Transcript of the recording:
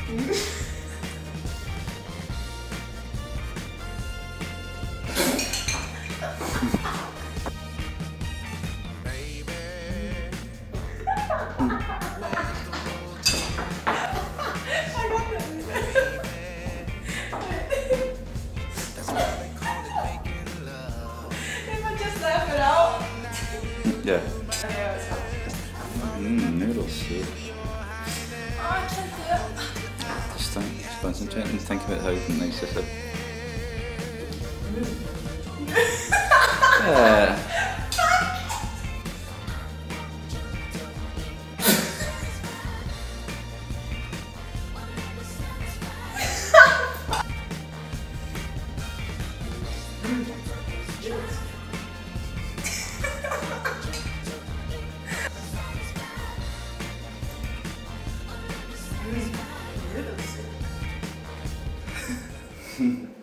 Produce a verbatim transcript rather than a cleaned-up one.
Yeah. Mmm, noodle soup. Oh, I can't do it. Just don't just concentrate and think about how you can make this up. Yeah. Mm.